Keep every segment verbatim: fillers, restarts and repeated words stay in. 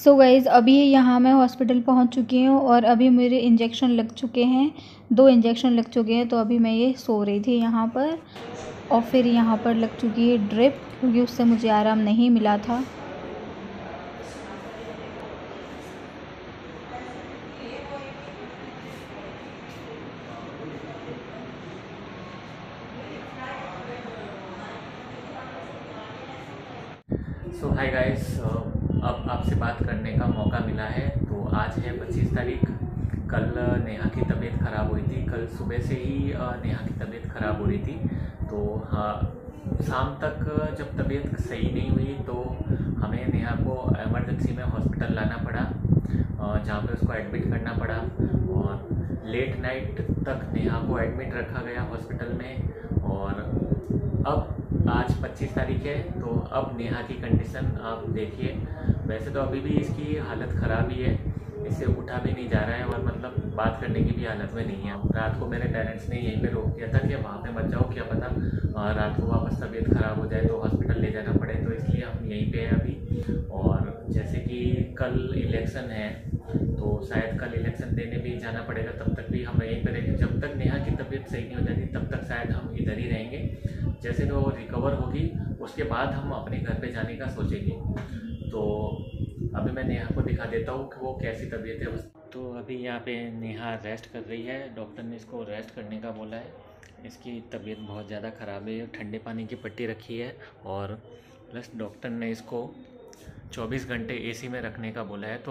So guys अभी यहाँ मैं हॉस्पिटल पहुँच चुकी हूँ और अभी मेरे इंजेक्शन लग चुके हैं, दो इंजेक्शन लग चुके हैं। तो अभी मैं ये सो रही थी यहाँ पर और फिर यहाँ पर लग चुकी है ड्रिप, क्योंकि उससे मुझे आराम नहीं मिला था। सो हाय गाइस, अब आपसे बात करने का मौका मिला है। तो आज है पच्चीस तारीख। कल नेहा की तबीयत ख़राब हुई थी। कल सुबह से ही नेहा की तबीयत ख़राब हो रही थी। तो हाँ, शाम तक जब तबीयत सही नहीं हुई तो हमें नेहा को इमरजेंसी में हॉस्पिटल लाना पड़ा, जहाँ पे उसको एडमिट करना पड़ा। और लेट नाइट तक नेहा को एडमिट रखा गया हॉस्पिटल में। और अब आज पच्चीस तारीख है, तो अब नेहा की कंडीशन आप देखिए। वैसे तो अभी भी इसकी हालत ख़राब ही है, इससे उठा भी नहीं जा रहा है और मतलब बात करने की भी हालत में नहीं है। रात को मेरे पेरेंट्स ने यहीं पे रोक दिया था कि वहाँ पे मत जाओ, क्या पता रात को वापस तबीयत ख़राब हो जाए तो हॉस्पिटल ले जाना पड़े। तो इसलिए हम यहीं पे हैं अभी। और जैसे कि कल इलेक्शन है तो शायद कल इलेक्शन देने भी जाना पड़ेगा, तब तक भी हम यहीं पर रहेंगे। जब तक नेहा की तबीयत सही नहीं हो जाती तब तक शायद हम इधर ही रहेंगे। जैसे तो वो रिकवर होगी उसके बाद हम अपने घर पे जाने का सोचेंगे। तो अभी मैं नेहा को दिखा देता हूँ कि वो कैसी तबीयत है। तो अभी यहाँ पे नेहा रेस्ट कर रही है। डॉक्टर ने इसको रेस्ट करने का बोला है। इसकी तबीयत बहुत ज़्यादा ख़राब है। ठंडे पानी की पट्टी रखी है और प्लस डॉक्टर ने इसको चौबीस घंटे एसी में रखने का बोला है। तो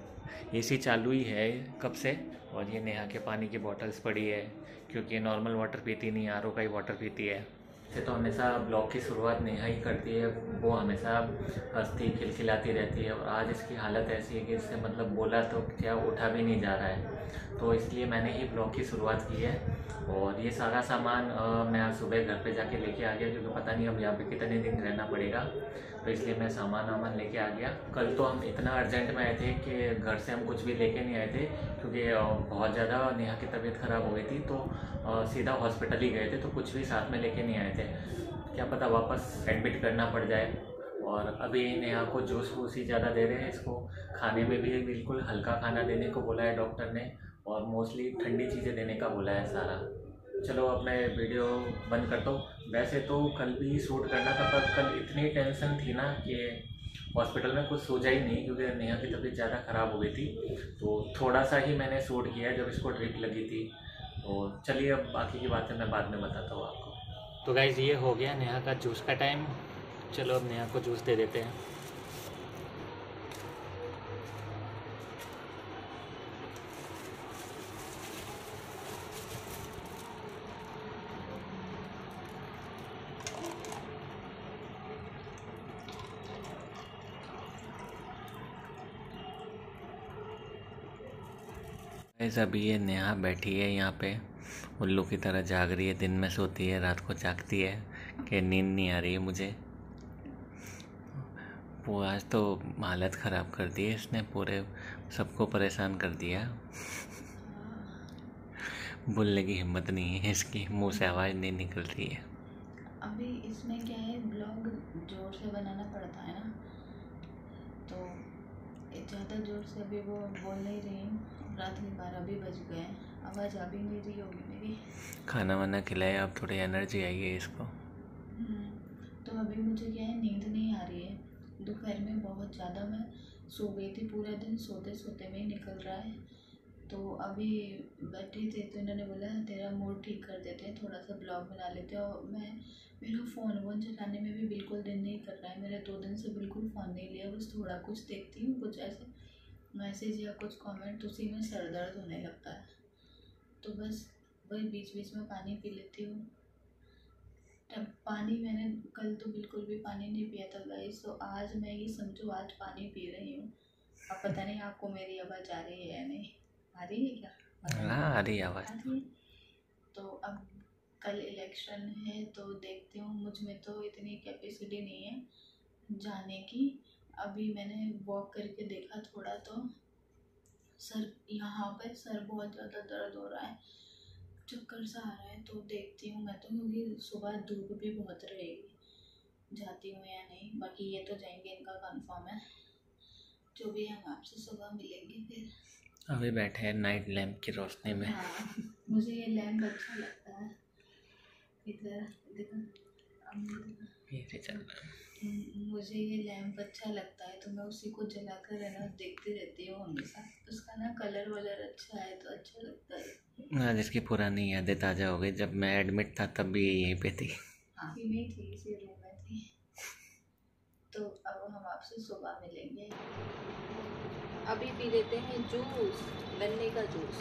एसी चालू ही है कब से। और ये नेहा के पानी की बॉटल्स पड़ी है, क्योंकि नॉर्मल वाटर पीती नहीं, आर ओ का ही वाटर पीती है। से तो हमेशा ब्लॉग की शुरुआत नेहा ही करती है। वो हमेशा हंसती खिलखिलाती रहती है और आज इसकी हालत ऐसी है कि इससे मतलब बोला तो क्या उठा भी नहीं जा रहा है। तो इसलिए मैंने ही ब्लॉग की शुरुआत की है। और ये सारा सामान आ, मैं आज सुबह घर पे जाके लेके आ गया, क्योंकि पता नहीं अब यहाँ पे कितने दिन रहना पड़ेगा। तो इसलिए मैं सामान वामान लेके आ गया। कल तो हम इतना अर्जेंट में आए थे कि घर से हम कुछ भी लेके नहीं आए थे, क्योंकि बहुत ज़्यादा नेहा की तबीयत ख़राब हो गई थी। तो सीधा हॉस्पिटल ही गए थे, तो कुछ भी साथ में लेके नहीं आए थे। क्या पता वापस एडमिट करना पड़ जाए। और अभी नेहा को जूस वूस ही ज़्यादा दे रहे हैं। इसको खाने में भी बिल्कुल हल्का खाना देने को बोला है डॉक्टर ने, और मोस्टली ठंडी चीज़ें देने का बोला है सारा। चलो अब मैं वीडियो बंद करता हूँ। वैसे तो कल भी शूट करना था, पर कल इतनी टेंशन थी ना कि हॉस्पिटल में कुछ सोचा ही नहीं, क्योंकि नेहा की तबीयत ज़्यादा ख़राब हो गई थी। तो थोड़ा सा ही मैंने शूट किया जब इसको ड्रिप लगी थी। तो चलिए अब बाकी की बातें मैं बाद में बताता हूँ आपको। तो गाइज़ ये हो गया नेहा का जूस का टाइम। चलो अब नेहा को जूस दे देते हैं। गाइज़ अभी ये नेहा बैठी है यहाँ पे, उल्लू की तरह जाग रही है। दिन में सोती है, रात को जागती है कि नींद नहीं आ रही है मुझे। वो आज तो हालत ख़राब कर दी है इसने, पूरे सबको परेशान कर दिया। बोलने की हिम्मत नहीं है इसकी, मुंह से आवाज़ नहीं निकल रही है। अभी इसमें क्या है, ब्लॉग जोर से बनाना पड़ता है ना, तो ज़्यादा जोर से अभी वो बोल नहीं रही हूँ। रात में बारह भी बज गए, आवाज़ आ भी नहीं रही होगी मेरी। खाना वाना खिलाया, अब थोड़ी एनर्जी आई है इसको। तो अभी मुझे क्या है, नींद नहीं आ रही है। दोपहर में बहुत ज़्यादा मैं सो गई थी, पूरा दिन सोते सोते में ही निकल रहा है। तो अभी बैठे थे तो इन्होंने बोला तेरा मूड ठीक कर देते हैं, थोड़ा सा ब्लॉग बना लेते हैं। और मैं मेरा फ़ोन वोन चलाने में भी बिल्कुल दिन नहीं कर रहा है। मैंने दो दिन से बिल्कुल फ़ोन नहीं लिया, बस थोड़ा कुछ देखती हूँ, कुछ ऐसे मैसेज या कुछ कमेंट, उसी में सर दर्द होने लगता है। तो बस वही बीच बीच में पानी पी लेती हूँ। तब पानी मैंने कल तो बिल्कुल भी पानी नहीं पिया था गाइस, तो आज मैं ये समझो आज पानी पी रही हूँ। अब पता नहीं आपको मेरी आवाज़ आ रही है या नहीं, आ रही है क्या? हाँ आ रही आवाज़। आ रही है। तो अब कल इलेक्शन है, तो देखती हूँ। मुझ में तो इतनी कैपेसिटी नहीं है जाने की। अभी मैंने वॉक करके देखा थोड़ा, तो सर यहाँ पर सर बहुत ज़्यादा दर्द हो रहा है, चक्कर सा आ रहा है। तो देखती हूँ मैं तो, क्योंकि सुबह धूप भी बहुत रहेगी, जाती हूँ या नहीं। बाकी ये तो जाएंगे, इनका कंफर्म है। जो भी हम आपसे सुबह मिलेंगे फिर। अभी बैठे हैं नाइट लैम्प की रोशनी में। हाँ, मुझे ये लैम्प अच्छा लगता है। इधर देखो, ये चल रहा है। मुझे ये लैम्प अच्छा लगता है तो मैं उसी को जलाकर है ना देखती रहती हूँ हमेशा। उसका ना कलर वलर अच्छा है तो अच्छा लगता है। आज इसकी पुरानी यादें ताज़ा हो गई। जब मैं एडमिट था तब भी यहीं पे थी। हाँ, नहीं थी, इसी रूम में थी। तो अब हम आपसे सुबह मिलेंगे। अभी पी लेते हैं जूस, गन्ने का जूस।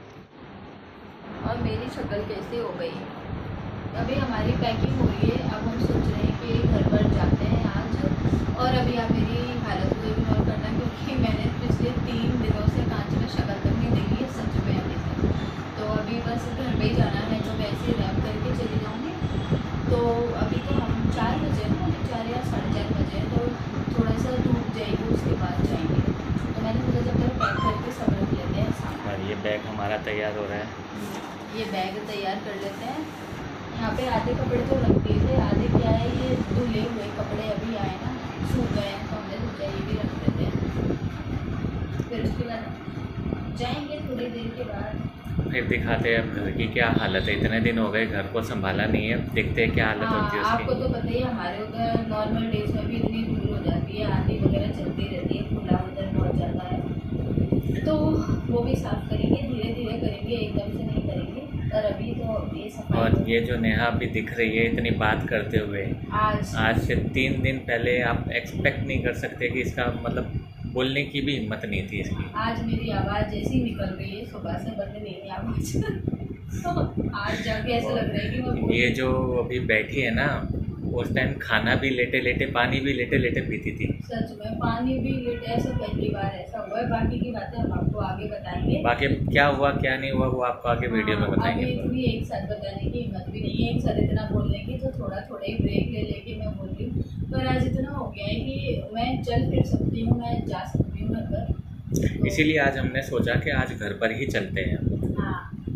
और मेरी शक्ल कैसी हो गई। अभी हमारी पैकिंग हो रही है। अब हम सोच रहे हैं कि घर पर जाते हैं आज। और अभी आप मेरी हालत को इग्नोर करना क्योंकि मैंने पिछले तीन दिनों से कांच में शक्ल तक नहीं देखी है सच में अभी तक। तो अभी बस घर में ही जाना है तो वैसे रैप करके चली जाऊँगी। तो अभी तो हम चार बजे ना चार या साढ़े चार बजे तो थोड़ा सा धूप जाएगी उसके बाद जाएंगे। तो मैंने सोचा जब तक पैक करके सब रख लेते हैं सामान। और ये बैग हमारा तैयार हो रहा है। ये बैग तैयार कर लेते हैं। यहाँ पे आधे कपड़े तो रख दिए थे, आधे क्या है ये धुले हुए कपड़े अभी आए ना, सूख गए हैं तो हमने सोचा ये भी रख देते हैं। फिर उसके बाद जाएंगे थोड़ी देर के बाद। फिर दिखाते हैं अब घर की क्या हालत है। इतने दिन हो गए घर को संभाला नहीं है, देखते हैं क्या हालत हाँ, होती है उसकी। आपको तो पता ही है हमारे उधर नॉर्मल डेज में भी इतनी धूल हो जाती है, आंधी वगैरह चलती रहती है, खुला उधर बहुत ज़्यादा है। तो वो भी साफ करेंगे, धीरे धीरे करेंगे, एकदम से नहीं करेंगे। और अभी तो ये सफाई। और ये जो नेहा अभी दिख रही है इतनी बात करते हुए, आज आज से तीन दिन पहले आप एक्सपेक्ट नहीं कर सकते कि इसका मतलब बोलने की भी हिम्मत नहीं थी इसकी। आज मेरी आवाज़ जैसी निकल रही है, सुबह से बंद नहीं है आवाज़। तो आज जाके ऐसा लग रहा है कि मैं ये जो अभी बैठी है ना, उस टाइम खाना भी लेटे लेटे, पानी भी लेटे लेटे पीती थी। सच में पानी भी लेटे, ऐसा पहली बार ऐसा हुआ है। बाकी की बातें हम आपको आगे बताएंगे। बाकी क्या हुआ क्या नहीं हुआ वो आपको आगे वीडियो में बताएंगे। अभी इतनी एक साथ बताने की हिम्मत भी नहीं है, एक साथ इतना बोलने की, तो थोड़ा थोड़ा ही ब्रेक ले लेके मैं बोल रही हूँ। पर आज इतना हो गया है कि मैं चल फिर सकती हूँ, मैं जा सकती हूँ घर पर। इसीलिए आज हमने सोचा कि आज घर पर ही चलते हैं। हाँ,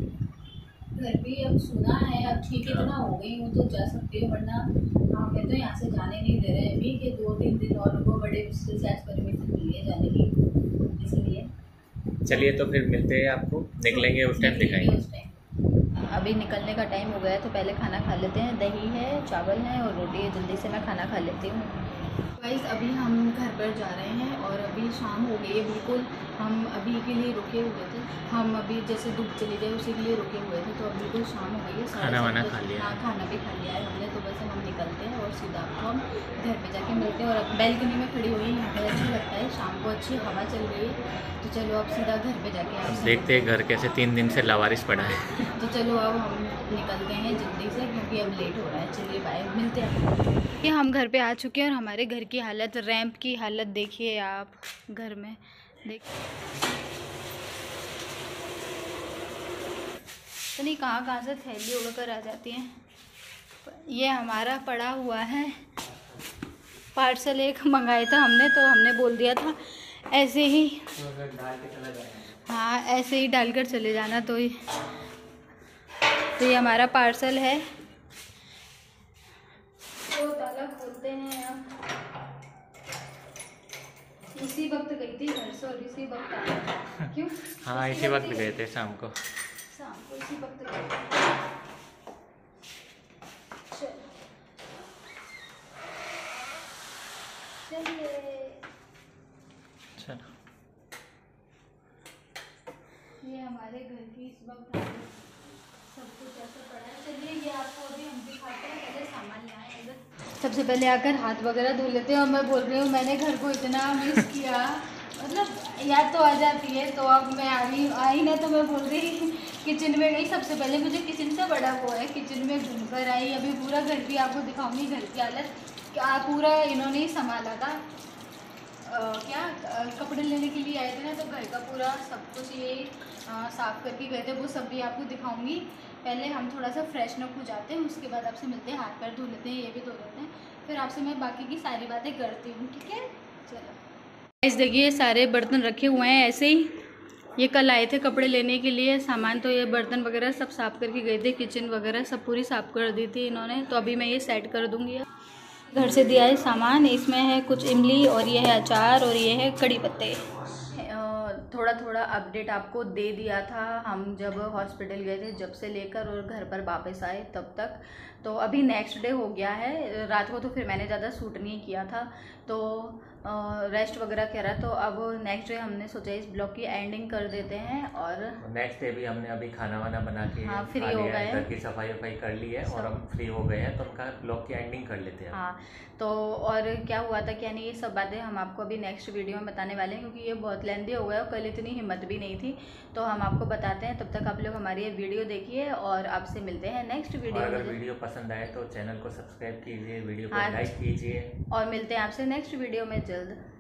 घर भी अब सुना है, अब ठीक इतना हो गई हूँ तो जा सकती हूँ, वरना हमें तो यहाँ से जाने नहीं दे रहे अभी कि दो तीन दिन और उनको बड़े मुश्किल से आज परमिशन मिली है जाने की। इसलिए चलिए तो फिर मिलते हैं, आपको निकलेंगे उस टाइम दिखाएंगे। उस टाइम अभी निकलने का टाइम हो गया तो पहले खाना खा लेते हैं। दही है, चावल है और रोटी है, जल्दी से मैं खाना खा लेती हूँ। गाइस अभी हम घर पर जा रहे हैं और अभी शाम हो गई है बिल्कुल। हम अभी के लिए रुके हुए थे, हम अभी जैसे धूप चली जाए उसी के लिए रुके हुए थे। तो अभी बिल्कुल शाम हो गई है। खाना वाना खा लिया। हाँ, खाना भी खा लिया है हमने। तो बस हम निकलते हैं और सीधा आपको हम घर पे जाके मिलते हैं। और अब बैल्कनी में खड़ी हुई यहाँ पे अच्छा लगता है, शाम को अच्छी हवा चल रही है। तो चलो अब सीधा घर पे जाके आप देखते हैं घर कैसे तीन दिन से लावारिस पड़ा है। तो चलो अब हम निकलते हैं जल्दी से क्योंकि अब लेट हो रहा है। चलिए बाय, मिलते हैं। ये हम घर पे आ चुके हैं और हमारे घर की हालत, रैंप की हालत देखिए आप। घर में देख तो नहीं कहाँ कहाँ से थैली उड़ कर आ जाती हैं। ये हमारा पड़ा हुआ है पार्सल, एक मंगाया था हमने तो हमने बोल दिया था ऐसे ही, हाँ ऐसे ही डालकर चले जाना। तो ये तो ये हमारा पार्सल है। तो ताला खोलते हैं अब। इसी वक्त गई थी घर से और इसी वक्त आया। क्यों? हाँ इसी वक्त गए थे शाम को। शाम को इसी वक्त गए थे। चलो ये हमारे घर की इस वक्त सब कुछ ऐसा पड़ा है। चलिए ये आपको अभी हम दिखाते हैं, पहले सामान लाए इधर। सबसे पहले आकर हाथ वगैरह धो लेते हैं। और मैं बोल रही हूँ मैंने घर को इतना मिस किया, मतलब याद तो आ जाती है। तो अब मैं आ रही आई ना तो मैं बोल रही किचन में गई। सबसे पहले मुझे किचन से बड़ा वो है, किचन में घूम कर आई। अभी पूरा घर भी आपको दिखाऊंगी, घर की हालत क्या पूरा इन्होंने ही संभाला था। आ, क्या आ, कपड़े लेने के लिए आए थे ना, तो घर का पूरा सब कुछ ये आ, साफ करके गए थे, वो सब भी आपको दिखाऊंगी। पहले हम थोड़ा सा फ्रेशन अप हो जाते हैं, उसके बाद आपसे मिलते हैं। हाथ पैर धो लेते हैं, ये भी धो लेते हैं, फिर आपसे मैं बाकी की सारी बातें करती हूँ, ठीक है। चलो इस देखिए सारे बर्तन रखे हुए हैं ऐसे ही। ये कल आए थे कपड़े लेने के लिए सामान, तो ये बर्तन वगैरह सब साफ़ करके गए थे। किचन वगैरह सब पूरी साफ़ कर दी थी इन्होंने, तो अभी मैं ये सेट कर दूँगी। घर से दिया है सामान, इसमें है कुछ इमली और ये है अचार और ये है कड़ी पत्ते। थोड़ा थोड़ा अपडेट आपको दे दिया था हम जब हॉस्पिटल गए थे, जब से लेकर और घर पर वापस आए तब तक। तो अभी नेक्स्ट डे हो गया है। रात को तो फिर मैंने ज़्यादा शूट नहीं किया था, तो रेस्ट वगैरह करा। तो अब नेक्स्ट डे हमने सोचा इस ब्लॉग की एंडिंग कर देते हैं। और नेक्स्ट डे भी हमने अभी खाना वाना बना के हाँ फ्री हो गए, घर की सफाई वफाई कर ली है और हम फ्री हो गए हैं, तो उनका ब्लॉग की एंडिंग कर लेते हैं। हाँ तो और क्या हुआ था क्या नहीं, ये सब बातें हम आपको अभी नेक्स्ट वीडियो में बताने वाले हैं, क्योंकि ये बहुत लेंथी हो गया और कल इतनी हिम्मत भी नहीं थी। तो हम आपको बताते हैं, तब तक आप लोग हमारी ये वीडियो देखिए और आपसे मिलते हैं नेक्स्ट वीडियो में। अगर वीडियो पसंद आए तो चैनल को सब्सक्राइब कीजिए, वीडियो को लाइक कीजिए और मिलते हैं आपसे नेक्स्ट वीडियो में जल्द।